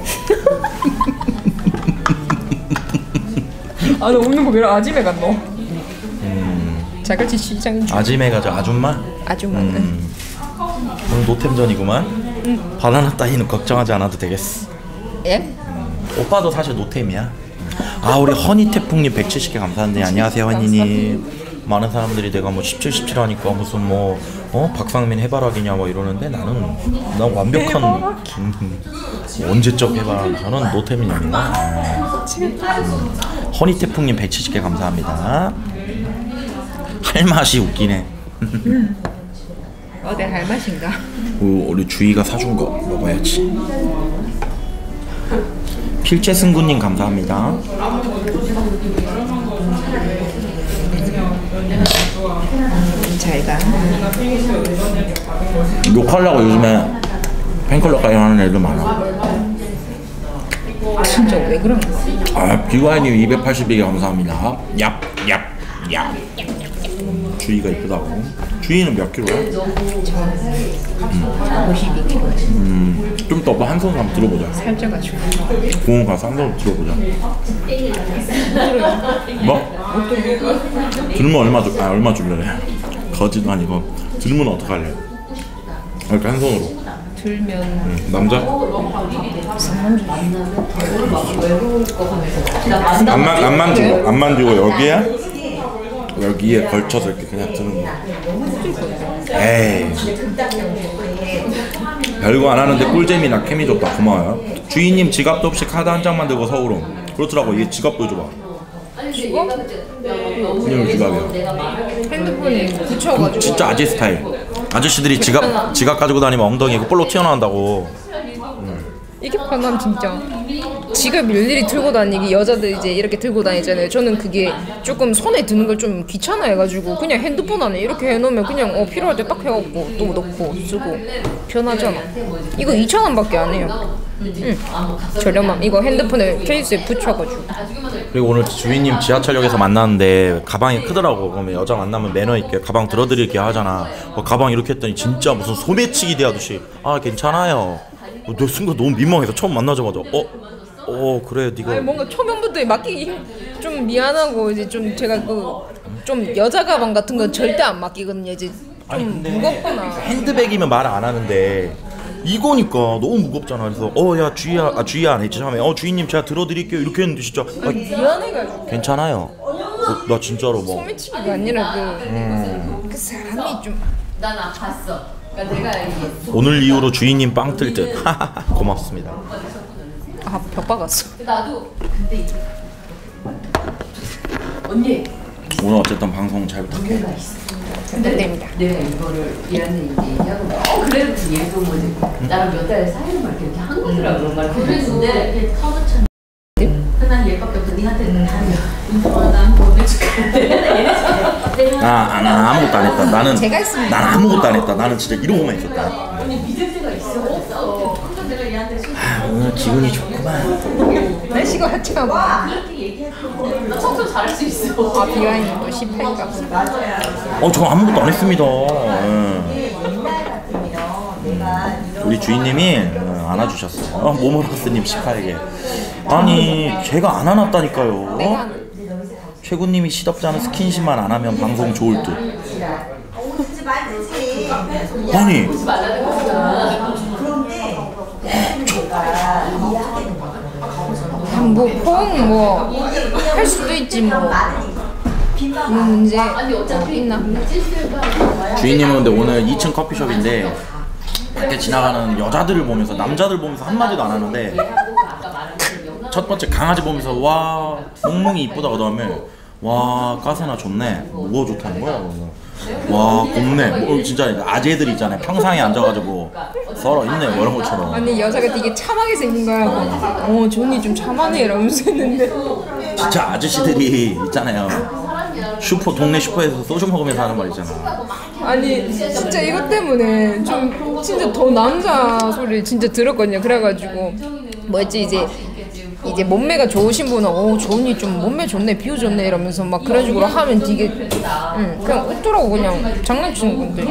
아, 너 없는 거 왜 아지매 같노? 음. 자갈치 시장인 줄. 아지매가 저 아줌마? 아줌마는. 음. 오늘 노템전이구만. 응. 바나나 따위는 걱정하지 않아도 되겠어. 예? 음. 오빠도 사실 노템이야. 아, 우리 허니태풍님 백칠십 개 감사한데. 안녕하세요 허니님. 많은 사람들이 내가 뭐 십칠, 십칠 하니까 무슨 뭐 어? 박상민 해바라기냐 뭐 이러는데 나는 난 완벽한 음, 언제적 해봐. 저는 노태민입니다. 허니태풍님 백칠십 개 감사합니다. 할 맛이 웃기네. 어때 할 맛인가? 오, 우리 주희가 사준 거 먹어야지. 필재승구님 감사합니다. 잘가. 욕하려고 요즘에 팬클럽까지 하는 애들 많아. 진짜 왜 그런 거야? 아, 비와이님 이백팔십이 개 감사합니다. 얍, 얍, 얍. 주희가 이쁘다고. 주희는 몇 킬로야? 오십이 킬로그램. 음, 좀 더 한 손으로 한번 들어보자. 살쪄가지고. 공원 가서 한 손으로 들어보자. 뭐? 들면 얼마 줄, 아, 얼마 줄래? 거짓도 아니고. 들면 어떡할래? 이렇게 한 손으로. 들면 응. 남자? 안만 안만 주고 안만 주고 여기에 여기에 걸쳐서 이렇게 그냥 드는 거. 에이. 별거 안 하는데 꿀잼이나 케미 좋다. 고마워요. 주인님 지갑도 없이 카드 한 장만 들고 서울 옴. 그렇더라고. 얘 지갑 보여줘봐. 지갑? 이거 지갑이야. 핸드폰에 붙여가지고. 진짜 아재 스타일. 아저씨들이 지갑 지갑 가지고 다니면 엉덩이 그 볼로 튀어나온다고. 이게 편함 진짜. 지갑 일일이 들고 다니기 여자들 이제 이렇게 들고 다니잖아요. 저는 그게 조금 손에 드는 걸 좀 귀찮아해가지고 그냥 핸드폰 안에 이렇게 해놓으면 그냥 어 필요할 때 딱 해갖고 또 넣고 쓰고 편하잖아. 이거 이천 원밖에 안 해요. 응. 저렴함. 이거 핸드폰에 케이스에 붙여가지고. 그리고 오늘 주인님 지하철역에서 만났는데 가방이 크더라고. 그러면 여자 만나면 매너 있게 가방 들어드릴게 하잖아. 어, 가방 이렇게 했더니 진짜 무슨 소매치기 대하듯이 아 괜찮아요. 어, 내 순간 너무 민망해서 처음 만나자마자 어? 어 그래 네가 아니 뭔가 초면부터 맡기기 힘, 좀 미안하고 이제 좀 제가 그 좀 여자 가방 같은 건 절대 안 맡기거든요. 이제 좀 아니, 근데 무겁구나. 핸드백이면 말 안 하는데 이거니까 너무 무겁잖아. 그래서 어 야 주희야 아 주희야 안 했지 처음에 어 주희님 제가 들어드릴게요 이렇게 했는데 진짜 아, 미안해가지고. 괜찮아요. 어, 나 진짜로 뭐 소매치기가 아니라 그, 음. 그 사람이 좀. 난 안 봤어. 그러니까 내가 이게 오늘 이후로 주희님 빵 뜰 듯. 고맙습니다. 아, 벽 박았어. 나도 근데 언니 오늘 어쨌든 방송 잘 부탁해. 내가 있어. 근데 됩니다. 내가 이거를 얘한테 이제 얘기하고 어 그래도 그 얘도 뭐지 나랑 몇 달 사이를 막 이렇게 한 거더라고. 막 그랬는데 터득천. 흔한 얘밖에 없어. 니한테는 하냐. 난 보내줄게. 나, 나 아무것도 안 했다. 나는 제가 했습니다. 난 아무것도 안 했다. 나는 진짜 이러고만 있었다. 언니 믿을 때가 있어. 없어. 그러니까 내가 얘한테 술 아, 오늘 기분이 좋구만. 날씨가 화창하고. 그렇게 얘기했거든. 나 청소 잘할 수 있어. 아, 비와인이 또 십팔 값. 어, 저 아무것도 안 했습니다. 예. 우리 주인님이 어, 안아주셨어요. 어, 모모라스님 십팔 개. 아니, 제가 안 안았다니까요. 내가 최군님이 시덥지 않은 스킨십만 안 하면 방송 좋을 듯. 아니, 뭐 포옹 뭐 할 수도 있지 뭐. 뭐 문제 아니 어차피 있나? 주인님은 근데 오늘 이 층 커피숍인데 밖에 지나가는 여자들을 보면서 남자들 보면서 한마디도 안 하는데 첫 번째 강아지 보면서 와 몽몽이 이쁘다 그 다음에 와 까세나 좋네 뭐가 좋다는 거야 와 곱네 뭐 진짜 아재들 있잖아요 평상에 앉아가지고 썰어 있네 뭐 이런 것처럼 아니 여자가 되게 참하게 생긴 거야. 어 존이 좀 참하네 이러면서 했는데 진짜 아저씨들이 있잖아요 슈퍼 동네 슈퍼에서 소주 먹으면서 하는 말 있잖아 아니 진짜 이것 때문에 좀 진짜 더 남자 소리 진짜 들었거든요. 그래가지고 뭐였지 이제 이제 몸매가 좋으신 분은 어 존이 좀 몸매 좋네 비유 좋네 이러면서 막 그런 식으로 하면 되게 응 그냥 웃더라고 그냥 장난치는 건데.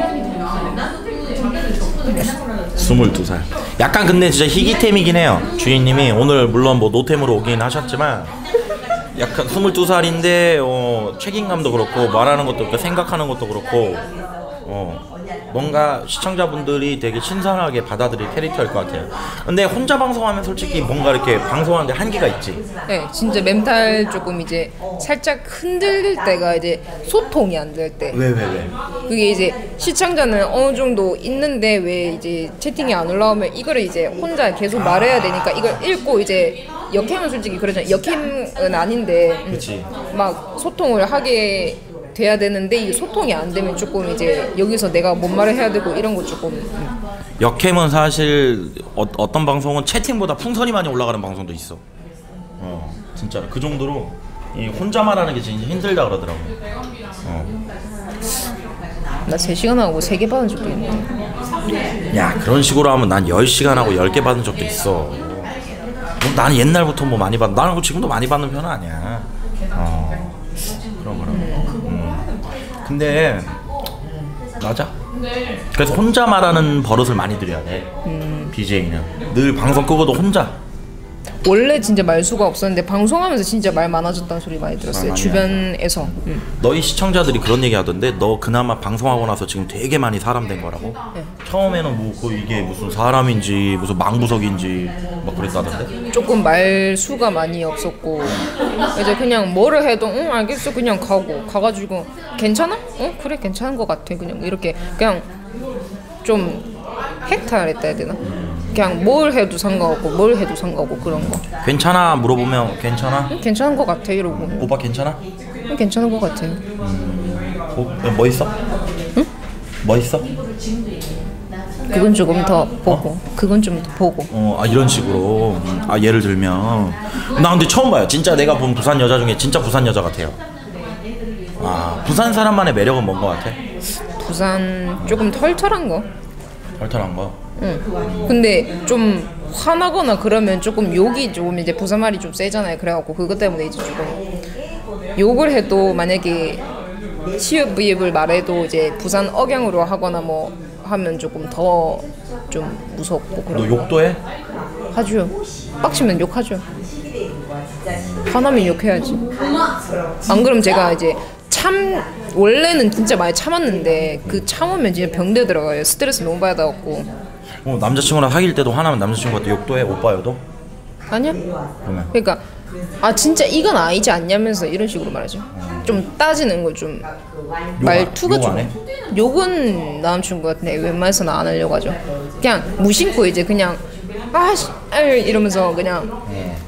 스물두 살 약간 근데 진짜 희귀템이긴 해요 주인님이 오늘 물론 뭐 노템으로 오긴 하셨지만 약간 스물두 살인데 어, 책임감도 그렇고 말하는 것도 그렇고 생각하는 것도 그렇고 어 뭔가 시청자분들이 되게 신선하게 받아들일 캐릭터일 것 같아요. 근데 혼자 방송하면 솔직히 뭔가 이렇게 방송하는데 한계가 있지. 네, 진짜 멘탈 조금 이제 살짝 흔들릴 때가 이제 소통이 안 될 때. 왜 왜 왜? 그게 이제 시청자는 어느 정도 있는데 왜 이제 채팅이 안 올라오면 이거를 이제 혼자 계속 말해야 되니까 이걸 읽고 이제 역캠은 솔직히 그러잖아. 역캠은 아닌데 음, 그치. 막 소통을 하게 돼야 되는데 이 소통이 안 되면 조금 이제 여기서 내가 뭔 말을 해야 되고 이런 거 조금 음. 역캠은 사실 어, 어떤 방송은 채팅보다 풍선이 많이 올라가는 방송도 있어. 어, 진짜 그 정도로 이 혼자 말하는 게 진짜 힘들다 그러더라고. 어. 나 세 시간 하고 세 개 받은 적도 있는데. 야 그런 식으로 하면 난 열 시간 하고 열 개 받은 적도 있어. 뭐, 나는 옛날부터 뭐 많이 받. 나는 지금도 많이 받는 편은 아니야. 어. 그럼 그럼. 음. 근데 맞아. 그래서 혼자 말하는 버릇을 많이 들여야 돼. 음. 비제이는 늘 방송 끄고도 혼자. 원래 진짜 말수가 없었는데 방송하면서 진짜 말 많아졌다는 소리 많이 들었어요. 아, 주변에서. 음. 너희 시청자들이 그런 얘기 하던데 너 그나마 방송하고 나서 지금 되게 많이 사람 된 거라고? 네. 처음에는 뭐 그 이게 무슨 사람인지 무슨 망부석인지 막 그랬다던데? 조금 말수가 많이 없었고 이제 그냥 뭐를 해도 응 알겠어 그냥 가고 가가지고 괜찮아? 응 그래 괜찮은 것 같아 그냥 이렇게 그냥 좀 해탈했다 해야 되나? 그냥 뭘 해도 상관없고 뭘 해도 상관없고 그런 거. 괜찮아 물어보면 괜찮아? 응, 괜찮은 것 같아 이러고. 오빠 괜찮아? 응, 괜찮은 것 같아. 음, 뭐, 뭐 있어? 응? 뭐 있어? 그건 조금 더 보고 어? 그건 좀 더 보고. 어, 아 이런 식으로. 음, 아 예를 들면 나 근데 처음 봐요. 진짜 내가 본 부산 여자 중에 진짜 부산 여자 같아요. 아 부산 사람만의 매력은 뭔 것 같아? 부산 조금 털털한 거. 털털한 거? 응. 근데 좀 화나거나 그러면 조금 욕이 좀 이제 부산 말이 좀 세잖아요. 그래갖고 그것 때문에 이제 조금 욕을 해도 만약에 시읍 비읍을 말해도 이제 부산 억양으로 하거나 뭐 하면 조금 더 좀 무섭고 그런. 너 욕도 해? 하죠. 빡치면 욕하죠. 화나면 욕해야지. 안 그럼 제가 이제 참 원래는 진짜 많이 참았는데 그 참으면 진짜 병돼 들어가요. 스트레스 너무 받아갖고. 어, 남자친구랑 사귈 때도 화나면 남자친구한테 욕도 해? 오빠여도? 아니야. 그러면? 그러니까 아 진짜 이건 아니지 않냐면서 이런 식으로 말하죠. 좀 따지는 거 좀 말투가 욕 좀 안 해? 욕은 남자친구한테 웬만해서는 안 하려고 하죠. 그냥 무심코 이제 그냥 아씨 이러면서 그냥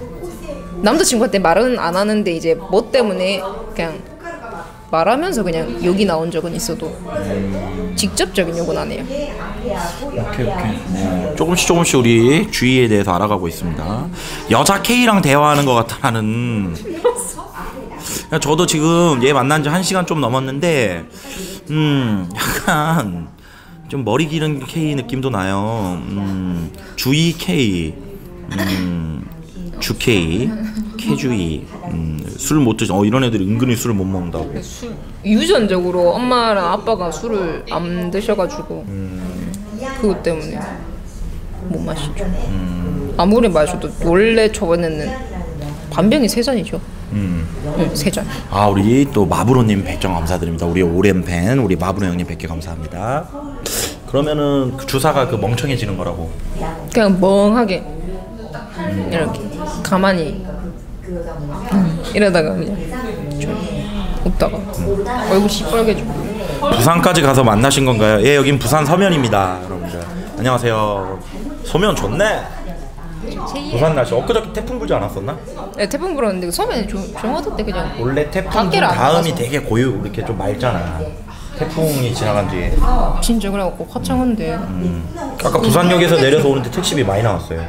남자친구한테 말은 안 하는데 이제 뭐 때문에 그냥 말하면서 그냥 욕이 나온 적은 있어도 직접적인 욕은 안 해요. 오케이 오케이. 네. 조금씩 조금씩 우리 주희에 대해서 알아가고 있습니다. 여자 K랑 대화하는 것 같다는. 저도 지금 얘 만난 지 한 시간 좀 넘었는데 음 약간 좀 머리 기른 K 느낌도 나요. 음 주희 K, 음 주 K, K주희. 음, 술 못 드시. 어 이런 애들이 은근히 술을 못 먹는다고. 술 유전적으로 엄마랑 아빠가 술을 안 드셔가지고 음. 그것 때문에 못 마시죠. 음. 아무리 마셔도 원래 저번에는 반병이 세 잔이죠. 음. 응, 세 잔. 아 우리 또 마브로님 백 점 감사드립니다. 우리 오랜 팬 우리 마브로 형님 백 개 감사합니다. 그러면은 그 주사가 그 멍청해지는 거라고. 그냥 멍하게 음. 이렇게 가만히 음. 이러다가 그냥 좀 웃다가 음. 얼굴 시뻘개지고. 부산까지 가서 만나신 건가요? 예, 여긴 부산 서면입니다, 여러분들. 안녕하세요. 서면 좋네. 부산 날씨 엊그저께 태풍 불지 않았었나? 네, 태풍 불었는데 처음에는 조용하던데 그냥. 원래 태풍 불 밖에를 안 다음이 나가서. 되게 고요 이렇게 좀 맑잖아. 태풍이 지나간 뒤에. 진짜 그래갖고 화창한데. 음. 아까 부산역에서 내려서 오는데 택시비 많이 나왔어요.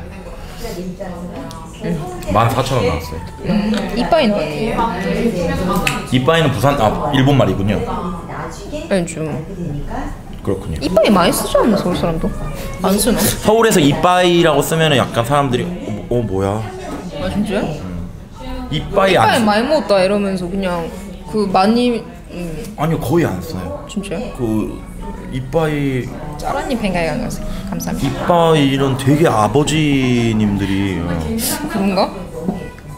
만 사천 원 나왔어요. 음, 이빠이는 아니에요. 이빠이는 부산 아 일본 말이군요. 아니 좀 그렇군요. 이빠이 많이 쓰지 않나 서울 사람도? 안 쓰나? 서울에서 이빠이라고 쓰면은 약간 사람들이 어, 어 뭐야? 아 진짜요? 음. 이빠이 안 이빠이 쓰... 많이 먹었다 이러면서 그냥 그 많이 음, 아니요 거의 안 써요. 진짜요? 그 이빠이 짜라님 팽가에 가세요. 감사합니다. 이빠이 이런 되게 아버지님들이 어, 그런가?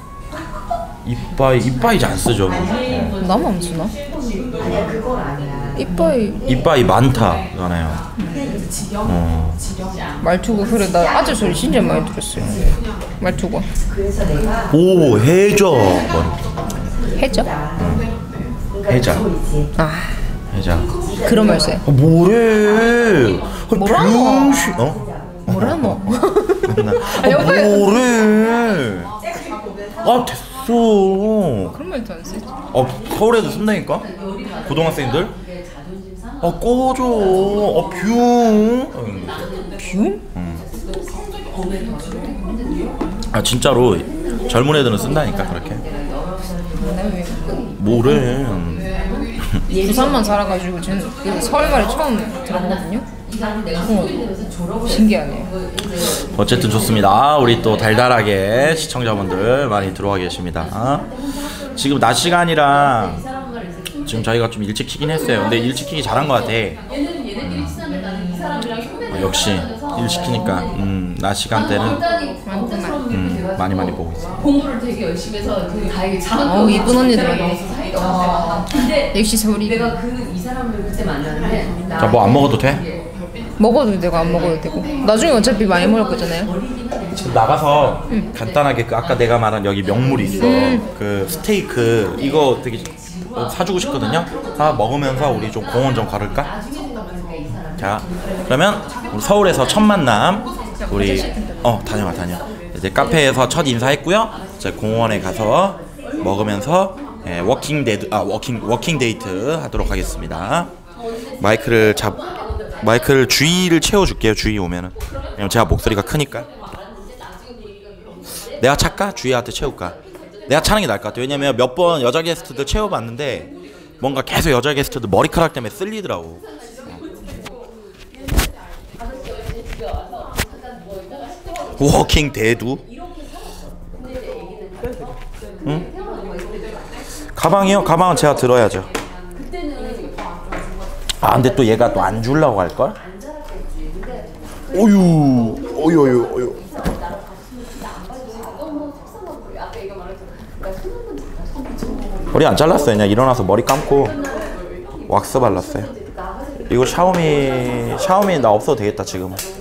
이빠이 이빠이 잘 안 쓰죠. 어. 나만 안 쓰나? 이빠이 이빠이 많다잖아요. 어. 말투가 그래 나 아재 소리 진짜 많이 들었어요. 말투가 오 해저 머리. 해죠? 해자. 아 해자. 그런 말 써요. 아, 뭐래? 아, 뭐라노? 병신. 어? 뭐라노? 맨날. 아, 여보세요? 아, 뭐래? 아 됐어. 그런 말도 안 쓰지. 어 서울에도 쓴다니까? 고등학생들? 아 꺼져. 아 뷰. 뷰? 아 진짜로 젊은 애들은 쓴다니까 그렇게. 뭐래? 부산만 살아가지고 저는 그 서울말을 처음 들어보거든요. 어, 신기하네요. 어쨌든 좋습니다. 우리 또 달달하게 시청자분들 많이 들어와 계십니다. 지금 낮 시간이랑 지금 저희가 좀 일찍 키긴 했어요. 근데 일찍 키기 잘한 것 같아. 음. 어, 역시 일찍 키니까 음, 낮 시간대는 음, 많이 많이 보고 있어요. 공부를 되게 열심히 해서 그 다행히 잘. 어우 이쁜 언니들 많아. 와. 근데 역시 서울이. 내가 그 이 사람을 그때 만났는데. 자, 뭐 안 먹어도 돼? 먹어도 되고 안 먹어도 되고. 나중에 어차피 많이 먹을 거잖아요. 지금 나가서 음. 간단하게 그 아까 내가 말한 여기 명물이 있어. 음. 그 스테이크 이거 되게 사주고 싶거든요. 다 먹으면서 우리 좀 공원 좀 걸을까? 자, 그러면 우리 서울에서 첫 만남 우리 어 다녀와 다녀. 이제 카페에서 첫 인사했고요. 이제 공원에 가서 먹으면서 예, 워킹 데이트 아 워킹 워킹 데이트 하도록 하겠습니다. 마이크를 잡 마이크를 주희를 채워줄게요. 주희 오면은 왜냐면 제가 목소리가 크니까. 내가 찰까? 주희한테 채울까? 내가 차는 게 나을 것 같아. 왜냐면 몇 번 여자 게스트들 채워봤는데 뭔가 계속 여자 게스트들 머리카락 때문에 쓸리더라고. 워킹 대두? 응? 가방이요? 가방은 제가 들어야죠. 아 근데 또 얘가 또 안 주려고 할걸? 어유 어유 어유 어유. 머리 안 잘랐어요. 그냥 일어나서 머리 감고 왁스 발랐어요. 이거 샤오미 샤오미 나 없어도 되겠다 지금은.